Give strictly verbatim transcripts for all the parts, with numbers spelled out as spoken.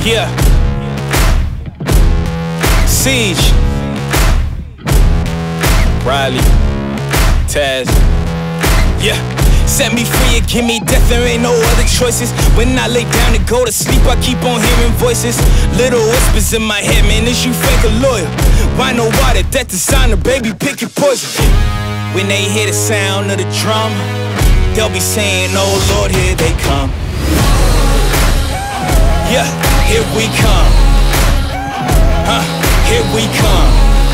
Yeah. Siege. Riley. Taz. Yeah. Set me free and give me death, there ain't no other choices. When I lay down to go to sleep, I keep on hearing voices. Little whispers in my head, man, is you fake or loyal? Why no water, death designer, baby, pick your poison. When they hear the sound of the drum, they'll be saying, oh Lord, here they come. Yeah, here we come. Huh, here we come.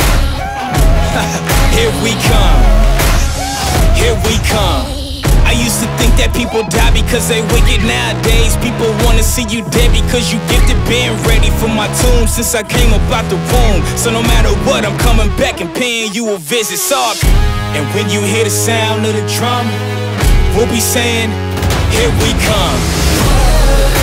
Here we come. Here we come. I used to think that people die because they wicked. Nowadays people wanna see you dead because you gifted. Been ready for my tomb since I came up out the womb. So no matter what, I'm coming back and paying you a visit. Sorry. And when you hear the sound of the drum, we'll be saying, here we come.